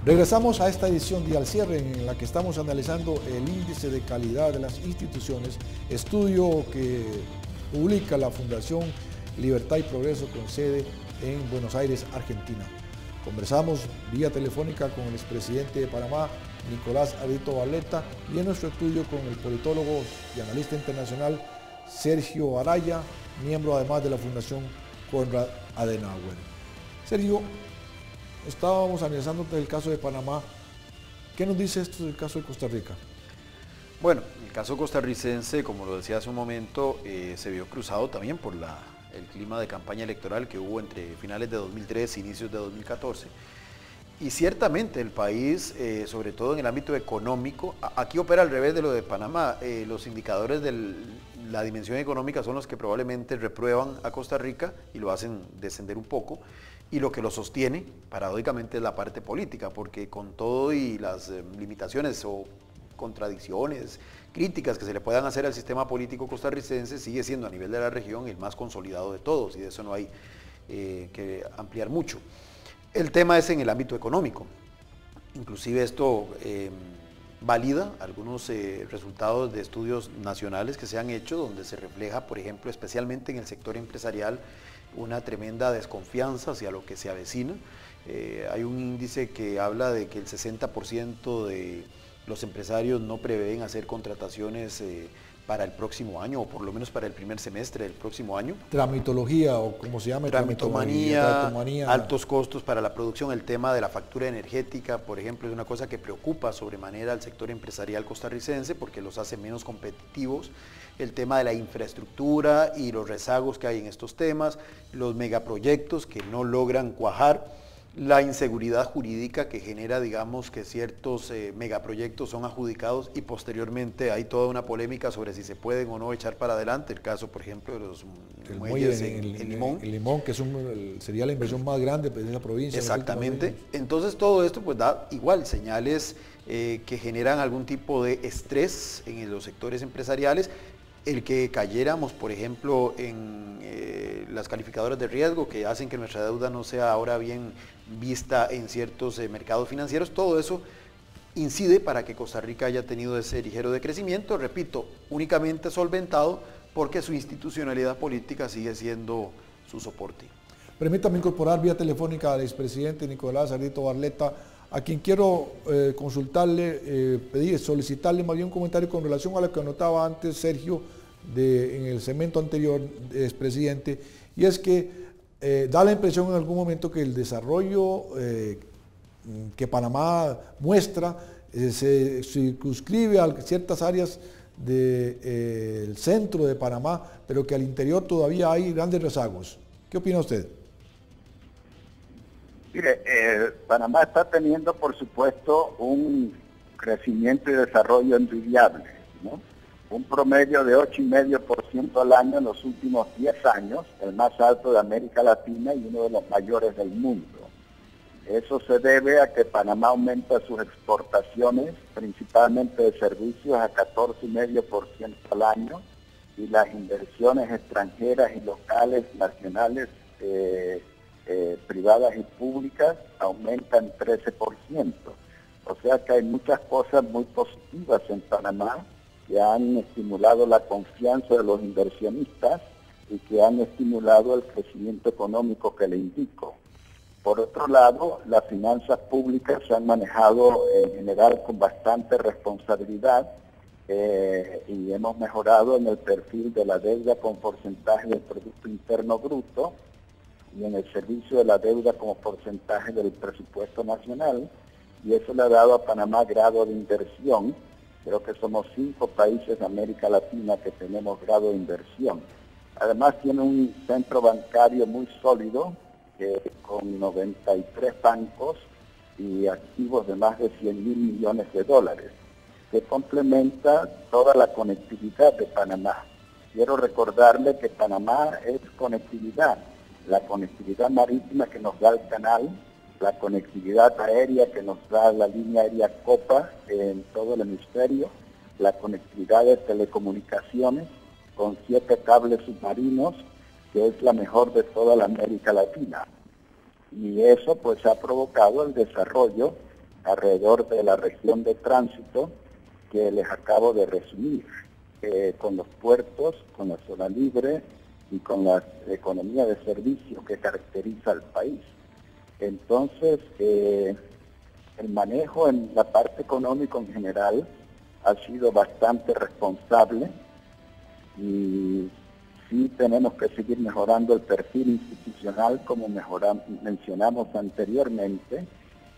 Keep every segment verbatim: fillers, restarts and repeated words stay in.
Regresamos a esta edición de Al Cierre en la que estamos analizando el índice de calidad de las instituciones, estudio que publica la Fundación Libertad y Progreso con sede en Buenos Aires, Argentina. Conversamos vía telefónica con el expresidente de Panamá, Nicolás Ardito Barletta, y en nuestro estudio con el politólogo y analista internacional Sergio Araya, miembro además de la Fundación Konrad Adenauer. Sergio, estábamos analizando el caso de Panamá. ¿Qué nos dice esto del caso de Costa Rica? Bueno, el caso costarricense, como lo decía hace un momento, eh, se vio cruzado también por la, el clima de campaña electoral que hubo entre finales de dos mil trece e inicios de dos mil catorce. Y ciertamente el país, eh, sobre todo en el ámbito económico, aquí opera al revés de lo de Panamá. Eh, los indicadores de la dimensión económica son los que probablemente reprueban a Costa Rica y lo hacen descender un poco. Y lo que lo sostiene, paradójicamente, es la parte política, porque con todo y las eh, limitaciones o contradicciones, críticas que se le puedan hacer al sistema político costarricense, sigue siendo a nivel de la región el más consolidado de todos, y de eso no hay eh, que ampliar mucho. El tema es en el ámbito económico. Inclusive esto eh, valida algunos eh, resultados de estudios nacionales que se han hecho, donde se refleja, por ejemplo, especialmente en el sector empresarial, una tremenda desconfianza hacia lo que se avecina. Eh, hay un índice que habla de que el sesenta por ciento de los empresarios no prevén hacer contrataciones eh, para el próximo año, o por lo menos para el primer semestre del próximo año. Tramitología, o como se llama, Tramitomanía, tramitomanía, altos costos para la producción. El tema de la factura energética, por ejemplo, es una cosa que preocupa sobremanera al sector empresarial costarricense porque los hace menos competitivos. El tema de la infraestructura y los rezagos que hay en estos temas, los megaproyectos que no logran cuajar, la inseguridad jurídica que genera, digamos, que ciertos eh, megaproyectos son adjudicados y posteriormente hay toda una polémica sobre si se pueden o no echar para adelante. El caso, por ejemplo, de los el muelles muelle, en, el, en Limón. El Limón, que es un, sería la inversión más grande de la provincia. Exactamente. Entonces todo esto pues da igual señales eh, que generan algún tipo de estrés en los sectores empresariales. El que cayéramos, por ejemplo, en eh, las calificadoras de riesgo que hacen que nuestra deuda no sea ahora bien vista en ciertos eh, mercados financieros, todo eso incide para que Costa Rica haya tenido ese ligero decrecimiento, repito, únicamente solventado porque su institucionalidad política sigue siendo su soporte. Permítame incorporar vía telefónica al expresidente Nicolás Ardito Barletta, a quien quiero eh, consultarle, eh, pedir, solicitarle más bien un comentario con relación a lo que anotaba antes Sergio de, en el segmento anterior, expresidente, y es que eh, da la impresión en algún momento que el desarrollo eh, que Panamá muestra eh, se circunscribe a ciertas áreas del de, eh, centro de Panamá, pero que al interior todavía hay grandes rezagos. ¿Qué opina usted? Mire, eh, Panamá está teniendo, por supuesto, un crecimiento y desarrollo envidiable, ¿no? Un promedio de ocho coma cinco por ciento al año en los últimos diez años, el más alto de América Latina y uno de los mayores del mundo. Eso se debe a que Panamá aumenta sus exportaciones, principalmente de servicios, a catorce coma cinco por ciento al año, y las inversiones extranjeras y locales, nacionales, eh, Eh, privadas y públicas aumentan trece por ciento. O sea que hay muchas cosas muy positivas en Panamá que han estimulado la confianza de los inversionistas y que han estimulado el crecimiento económico que le indico. Por otro lado, las finanzas públicas se han manejado en general con bastante responsabilidad eh, y hemos mejorado en el perfil de la deuda con porcentaje del Producto Interno Bruto y en el servicio de la deuda como porcentaje del presupuesto nacional, y eso le ha dado a Panamá grado de inversión. Creo que somos cinco países de América Latina que tenemos grado de inversión. Además tiene un centro bancario muy sólido, que con noventa y tres bancos y activos de más de cien mil millones de dólares, que complementa toda la conectividad de Panamá. Quiero recordarle que Panamá es conectividad. La conectividad marítima que nos da el canal, la conectividad aérea que nos da la línea aérea Copa en todo el hemisferio, la conectividad de telecomunicaciones con siete cables submarinos, que es la mejor de toda la América Latina. Y eso pues ha provocado el desarrollo alrededor de la región de tránsito que les acabo de resumir, eh, con los puertos, con la zona libre y con la economía de servicios que caracteriza al país. Entonces, eh, el manejo en la parte económica en general ha sido bastante responsable y sí tenemos que seguir mejorando el perfil institucional como mejoram- mencionamos anteriormente,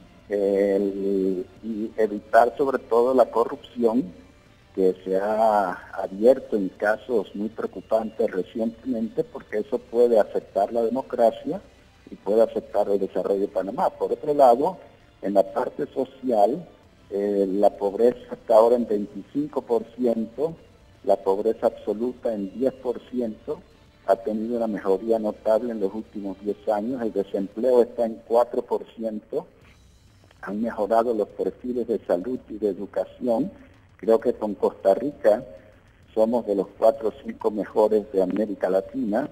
el, y evitar sobre todo la corrupción que se ha abierto en casos muy preocupantes recientemente, porque eso puede afectar la democracia y puede afectar el desarrollo de Panamá. Por otro lado, en la parte social, eh, la pobreza está ahora en veinticinco por ciento, la pobreza absoluta en diez por ciento, ha tenido una mejoría notable en los últimos diez años, el desempleo está en cuatro por ciento, han mejorado los perfiles de salud y de educación. Creo que con Costa Rica somos de los cuatro o cinco mejores de América Latina,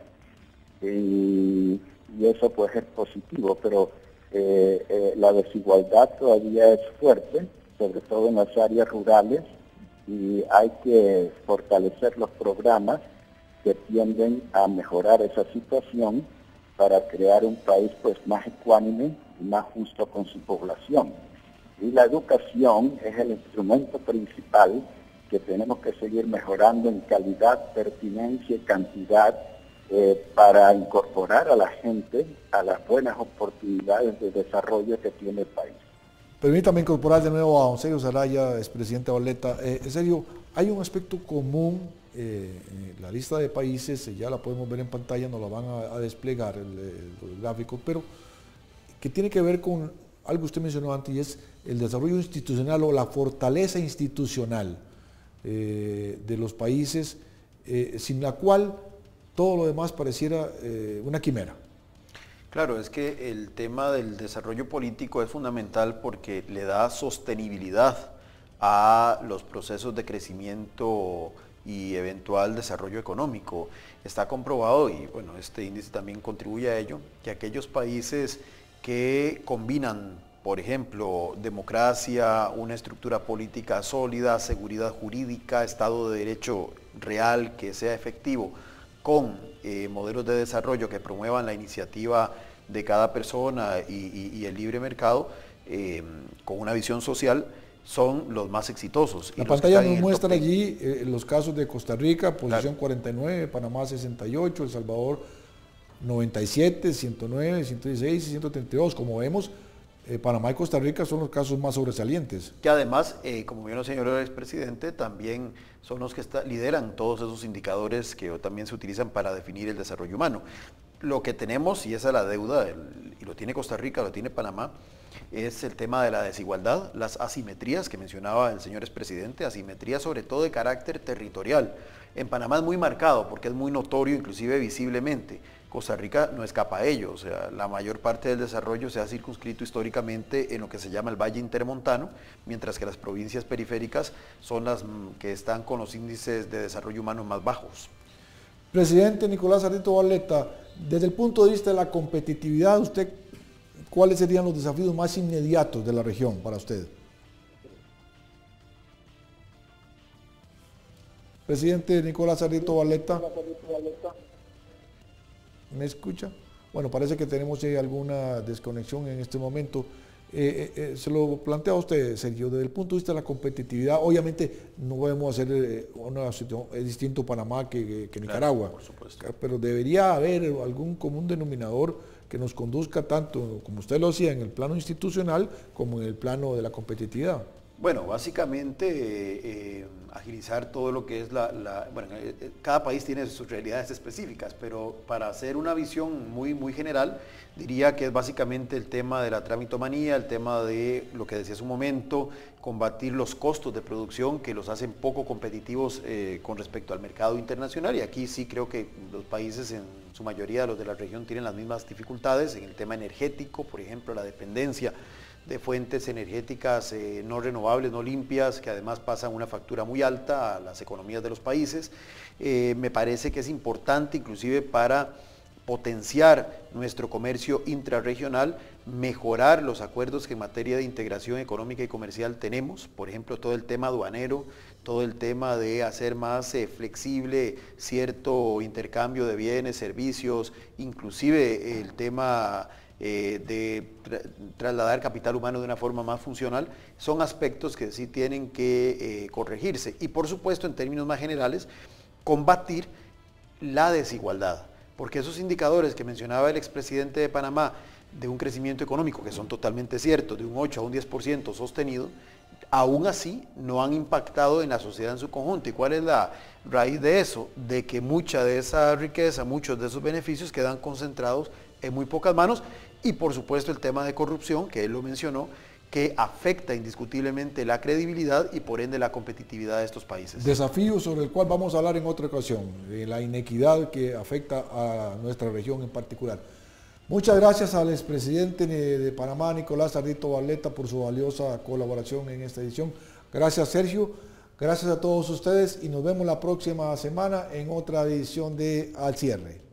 y, y eso pues es positivo, pero eh, eh, la desigualdad todavía es fuerte, sobre todo en las áreas rurales, y hay que fortalecer los programas que tienden a mejorar esa situación para crear un país pues más ecuánime y más justo con su población. Y la educación es el instrumento principal que tenemos que seguir mejorando en calidad, pertinencia y cantidad eh, para incorporar a la gente a las buenas oportunidades de desarrollo que tiene el país. Permítame incorporar de nuevo a don Sergio Zelaya, expresidente Barletta. Eh, en serio, hay un aspecto común, eh, en la lista de países, ya la podemos ver en pantalla, nos la van a, a desplegar el, el gráfico, pero que tiene que ver con algo que usted mencionó antes, y es el desarrollo institucional o la fortaleza institucional eh, de los países, eh, sin la cual todo lo demás pareciera eh, una quimera. Claro, es que el tema del desarrollo político es fundamental porque le da sostenibilidad a los procesos de crecimiento y eventual desarrollo económico. Está comprobado, y bueno, este índice también contribuye a ello, que aquellos países que combinan, por ejemplo, democracia, una estructura política sólida, seguridad jurídica, Estado de Derecho real que sea efectivo, con eh, modelos de desarrollo que promuevan la iniciativa de cada persona y, y, y el libre mercado, eh, con una visión social, son los más exitosos. La pantalla nos muestra allí eh, los casos de Costa Rica, posición claro. cuarenta y nueve, Panamá sesenta y ocho, El Salvador noventa y siete, ciento nueve, ciento dieciséis y ciento treinta y dos. Como vemos, eh, Panamá y Costa Rica son los casos más sobresalientes. Que además, eh, como bien lo señaló el expresidente, también son los que está, lideran todos esos indicadores que también se utilizan para definir el desarrollo humano. Lo que tenemos, y esa es la deuda, el, y lo tiene Costa Rica, lo tiene Panamá, es el tema de la desigualdad, las asimetrías que mencionaba el señor expresidente, asimetrías sobre todo de carácter territorial. En Panamá es muy marcado porque es muy notorio, inclusive visiblemente. Costa Rica no escapa a ello, o sea, la mayor parte del desarrollo se ha circunscrito históricamente en lo que se llama el Valle Intermontano, mientras que las provincias periféricas son las que están con los índices de desarrollo humano más bajos. Presidente Nicolás Ardito Barletta, desde el punto de vista de la competitividad, usted, ¿cuáles serían los desafíos más inmediatos de la región para usted? Presidente Nicolás Ardito Barletta. ¿Me escucha? Bueno, parece que tenemos eh, alguna desconexión en este momento. Eh, eh, eh, se lo plantea a usted, Sergio, desde el punto de vista de la competitividad. Obviamente no podemos hacer eh, una situación, es distinto Panamá que, que Nicaragua, claro, por supuesto. Pero debería haber algún común denominador que nos conduzca tanto, como usted lo hacía, en el plano institucional como en el plano de la competitividad. Bueno, básicamente eh, eh, agilizar todo lo que es la, la bueno, eh, cada país tiene sus realidades específicas, pero para hacer una visión muy, muy general, diría que es básicamente el tema de la tramitomanía, el tema de lo que decía hace un momento, combatir los costos de producción que los hacen poco competitivos eh, con respecto al mercado internacional, y aquí sí creo que los países en su mayoría, los de la región, tienen las mismas dificultades en el tema energético, por ejemplo, la dependencia de fuentes energéticas eh, no renovables, no limpias, que además pasan una factura muy alta a las economías de los países. Eh, me parece que es importante inclusive para potenciar nuestro comercio intrarregional, mejorar los acuerdos que en materia de integración económica y comercial tenemos, por ejemplo, todo el tema aduanero, todo el tema de hacer más eh, flexible cierto intercambio de bienes, servicios, inclusive el tema eh, de tra trasladar capital humano de una forma más funcional, son aspectos que sí tienen que eh, corregirse. Y por supuesto, en términos más generales, combatir la desigualdad, porque esos indicadores que mencionaba el expresidente de Panamá de un crecimiento económico, que son totalmente ciertos, de un ocho a un diez por ciento sostenido, aún así no han impactado en la sociedad en su conjunto. ¿Y cuál es la raíz de eso? De que mucha de esa riqueza, muchos de esos beneficios quedan concentrados en muy pocas manos, y por supuesto el tema de corrupción, que él lo mencionó, que afecta indiscutiblemente la credibilidad y por ende la competitividad de estos países. Desafío sobre el cual vamos a hablar en otra ocasión, de la inequidad que afecta a nuestra región en particular. Muchas gracias al expresidente de Panamá, Nicolás Ardito Barletta, por su valiosa colaboración en esta edición. Gracias, Sergio. Gracias a todos ustedes y nos vemos la próxima semana en otra edición de Al Cierre.